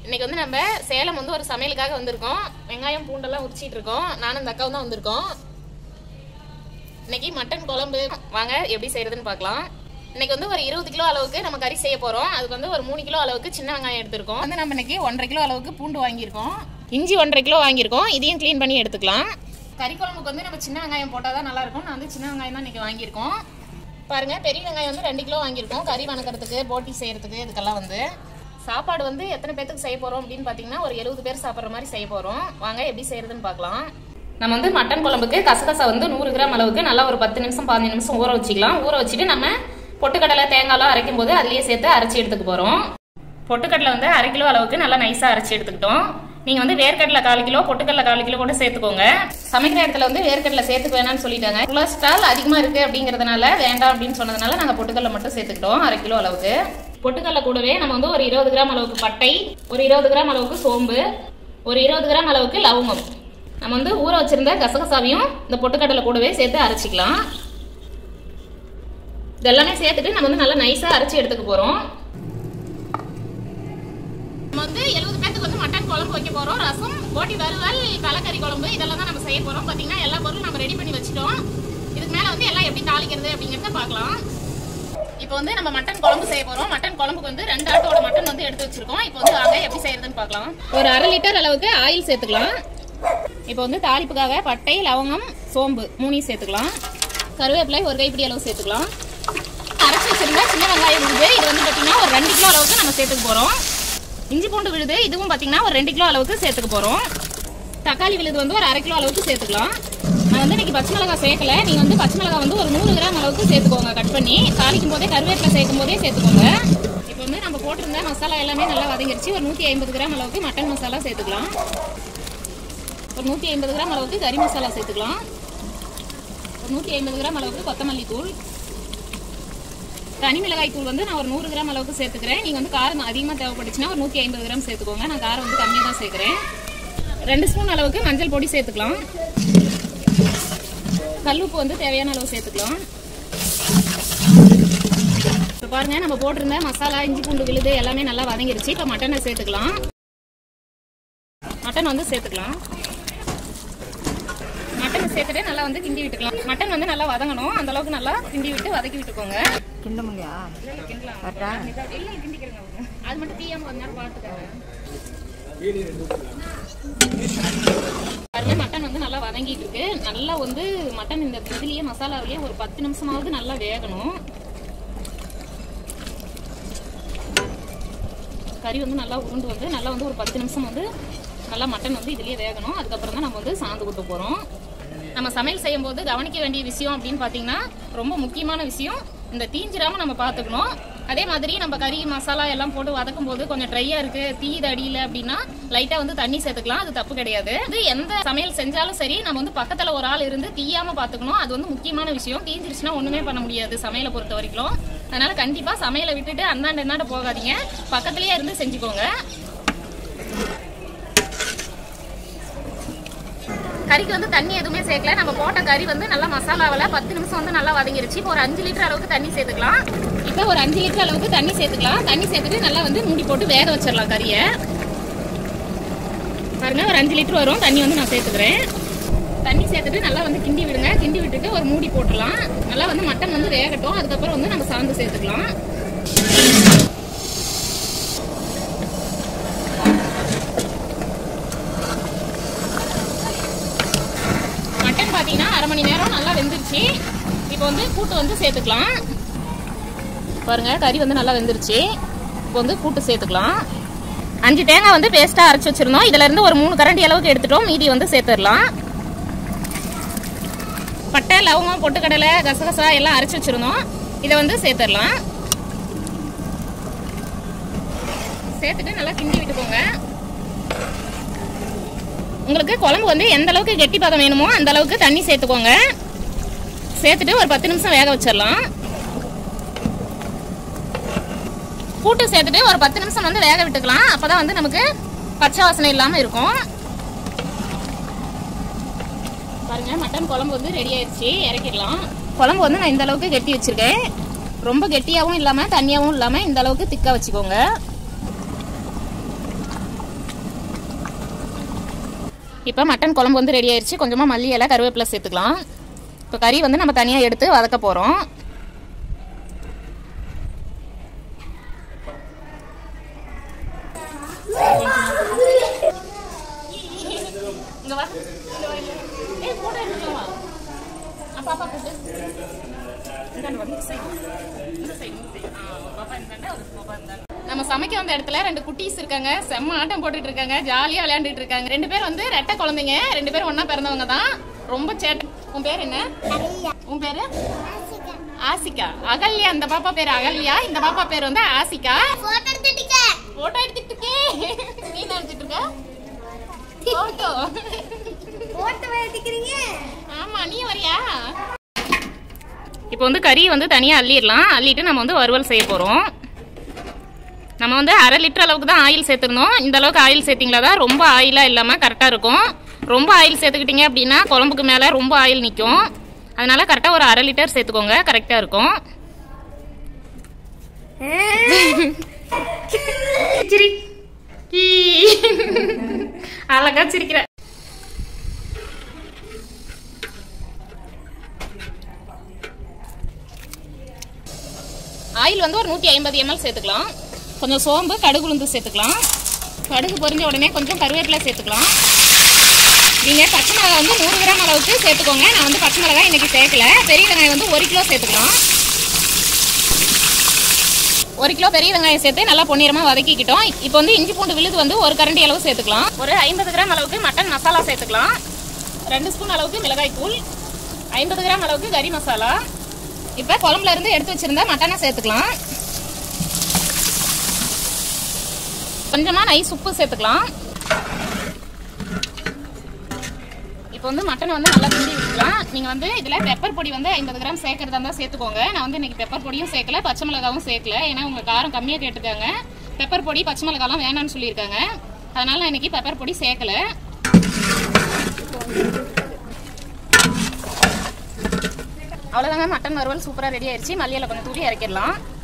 இன்னைக்கு வந்து நம்ம சேலம் வந்து ஒரு சமையலுக்காக வந்திருக்கோம். வெங்காயம் பூண்டெல்லாம் உரிச்சிட்டு இருக்கோம். நானும் இந்த அக்காவும் தான் வந்திருக்கோம். இன்னைக்கு மட்டன் குழம்பு வாங்க எப்படி செய்யறதுன்னு பார்க்கலாம். இன்னைக்கு வந்து ஒரு 20 கிலோ அளவுக்கு நம்ம கறி செய்ய போறோம். அதுக்கு வந்து ஒரு 3 கிலோ அளவுக்கு சின்ன வெங்காயம் எடுத்திருக்கோம். வந்து நம்ம இன்னைக்கு 1.5 கிலோ அளவுக்கு பூண்டு வாங்கியிருக்கோம். இஞ்சி 1.5 கிலோ வாங்கியிருக்கோம். இதையும் க்ளீன் பண்ணி எடுத்துக்கலாம். கறி குழம்புக்கு வந்து நம்ம சின்ன வெங்காயம் போட்டால் தான் நல்லா இருக்கும். நான் வந்து சின்ன வெங்காயம் தான் இன்னைக்கு வாங்கியிருக்கோம். பாருங்க, பெரிய வெங்காயம் வந்து 2 கிலோ வாங்கியிருக்கோம். கறி வணக்கிறதுக்கு, போட்டி செய்யறதுக்கு, இதுக்கெல்லாம் வந்து சாப்பாடு வந்து எத்தனை பேருக்கு செய்ய போறோம் அப்படின்னு பாத்தீங்கன்னா ஒரு 70 பேர் சாப்பிட்ற மாதிரி செய்ய போறோம். வாங்க எப்படி செய்யறதுன்னு பார்க்கலாம். நம்ம வந்து மட்டன் குழம்புக்கு கசகசா வந்து 100 கிராம் அளவுக்கு நல்லா ஒரு 10 நிமிஷம் 15 நிமிஷம் ஊற வச்சுக்கலாம். ஊற வச்சுட்டு நம்ம பொட்டுக்கடலை தேங்காய்லாம் அரைக்கும் போது அதுலயே சேர்த்து அரைச்சி எடுத்துக்க போறோம். பொட்டுக்கடலை வந்து 1/2 கிலோ அளவுக்கு நல்லா நைஸா அரைச்சி எடுத்துக்கிட்டோம். நீங்க வந்து வேர்க்கடலை 1/4 கிலோ, பொட்டுக்கடலை 1/4 கிலோ கூட சேர்த்துக்கோங்க. சமைக்கிற இடத்துல வந்து வேர்க்கடலை சேர்த்துக்க வேணாம்னு சொல்லிட்டாங்க. கொலஸ்ட்ரால் அதிகமா இருக்கு அப்படிங்கறதுனால வேண்டாம் அப்படின்னு சொன்னதுனால நாங்க பொட்டுக்கடலை மட்டும் சேர்த்துக்கிட்டோம் 1/2 கிலோ அளவுக்கு. பொட்டுக்கடலை கூடவே நம்ம வந்து ஒரு 20 கிராம் அளவுக்கு பட்டை, ஒரு 20 கிராம் அளவுக்கு சோம்பு, ஒரு 20 கிராம் அளவுக்கு லவங்கம், நம்ம வந்து ஊற வச்சிருந்த கசகசாவையும் இந்த பொட்டுக்கடலை கூடவே சேர்த்து அரைச்சிக்கலாம். இதெல்லாமே சேர்த்துட்டு நம்ம வந்து நல்லா நைஸா அரைச்சி எடுத்துக்க போறோம். நம்ம வந்து 70 பேருக்கு வந்து மட்டன் குழம்பு வைக்க போறோம். ரசம், போட்டி வறுவல், தலைக்கறி குழம்பு இதெல்லாம் தான் நம்ம செய்ய போறோம். பாத்தீங்கன்னா எல்லா பொருளும் நம்ம ரெடி பண்ணி வச்சுட்டோம். இதுக்கு மேல வந்து எல்லாம் எப்படி தாளிக்கிறது அப்படிங்கறத பார்க்கலாம். இப்போ வந்து நம்ம மட்டன் குழம்பு செய்ய போறோம். மட்டன் குழம்புக்கு வந்து 2 ஆட்டோட மட்டன் வந்து எடுத்து வச்சிருக்கோம். இப்போ வந்து வாங்க எப்படி செய்யறதுன்னு பார்க்கலாம். ஒரு 1/2 லிட்டர் அளவுக்கு ஆயில் சேர்த்துக்கலாம். இப்போ வந்து தாளிப்புக்காக பட்டை, லவங்கம், சோம்பு 3 சேர்த்துக்கலாம். கருவேப்பிலை ஒரு கைப்பிடி அளவு சேர்த்துக்கலாம். அரைச்சி வச்சிருந்தா சின்ன வெங்காயம் விழுது, இது வந்து பாத்தீங்கன்னா ஒரு 2 கிலோ அளவுக்கு நம்ம சேர்த்துக்க போறோம். இஞ்சி பூண்டு விழுது, இதுவும் பாத்தீங்கன்னா ஒரு 2 கிலோ அளவுக்கு சேர்த்துக்க போறோம். தக்காளி விழுது வந்து ஒரு 1/2 கிலோ அளவுக்கு சேர்த்துக்கலாம். நான் வந்து இன்னைக்கு பச்சை மிளகாய் சேர்க்கல. நீங்க வந்து பச்சை மிளகாய் வந்து ஒரு 100 கிராம் அளவுக்கு சேர்த்துக்கோங்க. கட் பண்ணி தாளிக்கும் போதே கருவேப்பிலை சேர்க்கும் போதே சேர்த்துக்கோங்க. இப்போ வந்து நம்ம போட்டிருந்த மசாலா எல்லாமே நல்லா வதங்கிருச்சு. ஒரு 150 கிராம் அளவுக்கு மட்டன் மசாலா சேர்த்துக்கலாம். ஒரு 150 கிராம் அளவுக்கு கறி மசாலா சேர்த்துக்கலாம். ஒரு 150 கிராம் அளவுக்கு கொத்தமல்லி தூள், தனி மிளகாய் தூள் வந்து நான் ஒரு 100 கிராம் அளவுக்கு சேர்த்துக்கிறேன். நீங்க வந்து காரம் அதிகமாக தேவைப்பட்டுச்சுன்னா ஒரு 150 கிராம் சேர்த்துக்கோங்க. நான் காரம் வந்து கம்மியாக தான் சேர்க்கிறேன். 2 ஸ்பூன் அளவுக்கு மஞ்சள் பொடி சேர்த்துக்கலாம். கல்லுப்பு வந்து தேவையான அளவு சேர்த்துக்கலாம். இப்போ பாருங்க, நம்ம போட்டிருந்த மசாலா, இஞ்சி பூண்டு விழுது எல்லாமே நல்லா வதங்கிருச்சு. இப்போ மட்டனை சேர்த்துக்கலாம். மட்டன் வந்து சேர்த்துக்கலாம். மட்டனை சேர்த்துட்டு நல்லா வந்து கிண்டி விட்டுக்கலாம். மட்டன் வந்து நல்லா வதங்கணும். அந்த அளவுக்கு நல்லா கிண்டி விட்டு வதக்கி விட்டுக்கோங்க. கிண்ட முடியா? அது மட்டும் தீயாம கொஞ்ச நேரம் பார்த்துக்கோங்க. பாருங்க, மட்டன் வந்து நல்லா வதங்கிட்டு இருக்கு. நல்லா வந்து மட்டன் இந்த இதுலயே மசாலாவிலேயே ஒரு 10 நிமிஷமாவது நல்லா வேகணும். கறி வந்து நல்லா உருண்டு வந்து நல்லா வந்து ஒரு 10 நிமிஷம் வந்து நல்லா மட்டன் வந்து இதுலயே வேகணும். அதுக்கப்புறம் தான் நம்ம வந்து சாந்து கொட்ட போறோம். நம்ம சமையல் செய்யும் போது கவனிக்க வேண்டிய விஷயம் அப்படின்னு பாத்தீங்கன்னா ரொம்ப முக்கியமான விஷயம், இந்த தீஞ்சிராம நம்ம பாத்துக்கணும். அதே மாதிரி நம்ம கறி மசாலா எல்லாம் போட்டு வதக்கும் போது கொஞ்சம் ட்ரையா இருக்கு, தீது அடியில அப்படின்னா லைட்டா வந்து தண்ணி சேர்த்துக்கலாம். அது தப்பு கிடையாது. இது எந்த சமையல் செஞ்சாலும் சரி, நம்ம வந்து பக்கத்துல ஒரு ஆள் இருந்து தீயாம பாத்துக்கணும். அது வந்து முக்கியமான விஷயம். தீஞ்சிருச்சுன்னா ஒண்ணுமே பண்ண முடியாது சமையலை பொறுத்த வரைக்கும். அதனால கண்டிப்பா சமையலை விட்டுட்டு அந்தாண்ட என்னாண்ட போகாதீங்க, பக்கத்திலேயே இருந்து செஞ்சுக்கோங்க. கறிக்கு வந்து தண்ணி எதுவுமே சேர்க்கல. நம்ம போட்ட கறி வந்து நல்லா மசாலாவில் 10 நிமிஷம் வந்து நல்லா வதங்கிருச்சு. இப்போ ஒரு 5 லிட்டர் அளவுக்கு தண்ணி சேர்த்துக்கலாம். இப்போ ஒரு 5 லிட்டர் அளவுக்கு தண்ணி சேர்த்துக்கலாம். தண்ணி சேர்த்துட்டு நல்லா வந்து மூடி போட்டு வேக வச்சிடலாம் கறியை. பாருங்க, ஒரு 5 லிட்டர் வரும் தண்ணி வந்து நான் சேர்த்துக்கிறேன். தண்ணி சேர்த்துட்டு நல்லா வந்து கிண்டி விடுங்க. கிண்டி விட்டுட்டு ஒரு மூடி போட்டுடலாம். நல்லா வந்து மட்டன் வந்து வேகட்டும். அதுக்கப்புறம் வந்து நம்ம சாந்து சேர்த்துக்கலாம். பாத்தீங்கன்னா 1/2 மணி நேரம் நல்லா வெந்துருச்சு. இப்போ வந்து கூட்டு வந்து சேர்த்துக்கலாம். பாருங்க, கறி வந்து நல்லா வெந்துருச்சு. இப்போ வந்து கூட்டு சேர்த்துக்கலாம். 5 தேங்காய் வந்து பேஸ்டா அரைச்சு வச்சிருந்தோம். இதுல இருந்து ஒரு 3 கரண்டி அளவுக்கு எடுத்துட்டோம். மீதி வந்து சேர்த்துடலாம். பட்டை, லவங்கம், பொட்டுக்கடலை, கசகசா எல்லாம் அரைச்சு வச்சிருந்தோம். இதை வந்து சேர்த்துடலாம். சேர்த்துட்டு நல்லா கிண்டி விட்டுக்கோங்க. உங்களுக்கு குழம்பு வந்து எந்த அளவுக்கு கெட்டி பதம் வேணுமோ அந்த அளவுக்கு தண்ணி சேர்த்துக்கோங்க. சேர்த்துட்டு ஒரு 10 நிமிஷம் வேக வச்சிடலாம். கூட்டு சேர்த்துட்டு ஒரு 10 நிமிஷம் வந்து வேக விட்டுக்கலாம். அப்பதான் வந்து நமக்கு பச்சை வாசனை இல்லாம இருக்கும். பாருங்க, மட்டன் குழம்பு வந்து ரெடி ஆயிடுச்சு. இறக்கிடலாம். குழம்பு வந்து நான் இந்த அளவுக்கு கெட்டி வச்சிருக்கேன். ரொம்ப கெட்டியாவும் இல்லாம தண்ணியாவும் இல்லாம இந்த அளவுக்கு திக்கா வச்சுக்கோங்க. இப்போ மட்டன் குழம்பு வந்து ரெடி ஆயிடுச்சு. கொஞ்சமாக மல்லி இலை கருவேப்பிலை சேர்த்துக்கலாம். இப்போ கறி வந்து நம்ம தனியாக எடுத்து வதக்க போகிறோம். நம்ம சமைக்க வந்த இடத்துல 2 குட்டீஸ் இருக்காங்க. செம்ம ஆட்டம் போட்டுட்டு இருக்காங்க, ஜாலியா விளையாண்டுட்டு இருக்காங்க. 2 பேர் வந்து ரெட்டை குழந்தைங்க, 2 பேரும் ஒன்னா பிறந்தவங்க தான். ரொம்ப சேட்டை. உன் பேர் என்ன? உன் பேரு ஆசிகா. அகல்யா. அந்த பாப்பா பேரு அகல்யா, இந்த பாப்பா பேர் வந்து ஆசிகா. போட்டோ எடுத்துட்டு இருக்கே. நீ என்ன எடுத்துட்டு இருக்க? போட்டோ எடுக்கிறீங்க? ஆமா, நீ வரியா? இப்போ வந்து கறி வந்து தனியா அள்ளிடலாம். அள்ளிட்டு நம்ம வந்து வறுவல் செய்ய போறோம். நம்ம வந்து 1/2 லிட்டர் அளவுக்கு தான் ஆயில் சேர்த்துருந்தோம். இந்த அளவுக்கு ஆயில் சேர்த்திங்களா தான் ரொம்ப ஆயிலா இல்லாம கரெக்டா இருக்கும். ரொம்ப ஆயில் சேர்த்துக்கிட்டீங்க அப்படின்னா குழம்புக்கு மேல ரொம்ப ஆயில் நிற்கும். அதனால கரெக்டா ஒரு 1/2 லிட்டர் சேர்த்துக்கோங்க, கரெக்டா இருக்கும். அழகா சிரிக்கிற. ஆயில் வந்து ஒரு 150 ml சேர்த்துக்கலாம். கொஞ்சம் சோம்பு, கடுகு, உளுந்து சேர்த்துக்கலாம். கடுகு பொரிஞ்ச உடனே கொஞ்சம் கருவேப்பிலை சேர்த்துக்கலாம். நீங்கள் பச்சை மிளகாய் வந்து 100 கிராம் அளவுக்கு சேர்த்துக்கோங்க. நான் வந்து பச்சை மிளகாய் இன்னைக்கு சேர்க்கல. பெரிய வெங்காயம் வந்து 1 கிலோ சேர்த்துக்கலாம். 1 கிலோ பெரிய வெங்காயம் சேர்த்து நல்லா பொன்னிறமாக வதக்கிக்கிட்டோம். இப்போ வந்து இஞ்சி பூண்டு விழுது வந்து 1 கரண்டி அளவு சேர்த்துக்கலாம். ஒரு 50 கிராம் அளவுக்கு மட்டன் மசாலா சேர்த்துக்கலாம். 2 ஸ்பூன் அளவுக்கு மிளகாய் தூள், 50 கிராம் அளவுக்கு கறி மசாலா. இப்போ குழம்புல இருந்து எடுத்து வச்சிருந்தா மட்டனை சேர்த்துக்கலாம். கொஞ்சமா நைஸ் உப்பு சேர்த்துக்கலாம். இப்போ வந்து மட்டன் வந்து நல்லா கிண்டி விட்டுக்கலாம். நீங்கள் வந்து இதில் பெப்பர் பொடி வந்து 50 கிராம் சேர்க்கறதா இருந்தால் சேர்த்துக்கோங்க. நான் வந்து இன்னைக்கு பெப்பர் பொடியும் சேர்க்கல, பச்சை மிளகாவும் சேர்க்கல. ஏன்னா உங்கள் காரம் கம்மியாக கேட்டுருக்காங்க. பெப்பர் பொடி பச்சை மிளகாலாம் வேணான்னு சொல்லியிருக்காங்க. அதனால நான் இன்னைக்கு பெப்பர் பொடி சேர்க்கல. அவ்வளோதாங்க, மட்டன் வறுவல் சூப்பராக ரெடி ஆயிடுச்சு. மல்லியில கொஞ்சம் தூவி இறக்கிடலாம்.